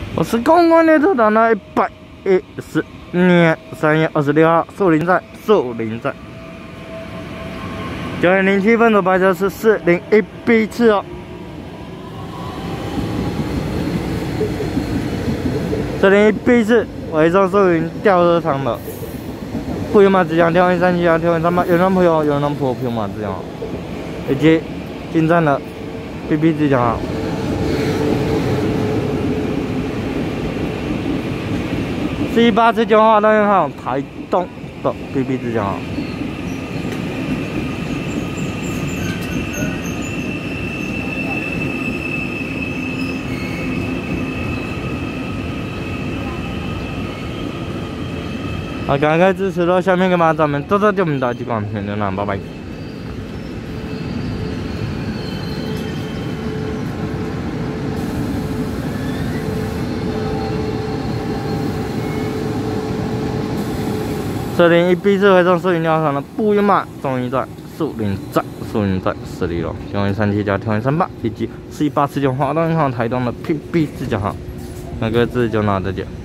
我是公安列车长的110年3月26号，树林站。9点07分的白车是401B 次哦。401B 次尾上树林吊车场的，不有马之江调运37号调运3班，有人普马之江，以及进站的 BB 之江号。418次江号单元号台东的 BB 之江号。好，感谢支持咯，下面跟咱们多多点我们的几款评论啦，拜拜。401B 次回送树林吊场的不远马中一站树林站实力了，调运37加调运38，以及418次江花单号台东的 PB 自强号，那个字就拿再见。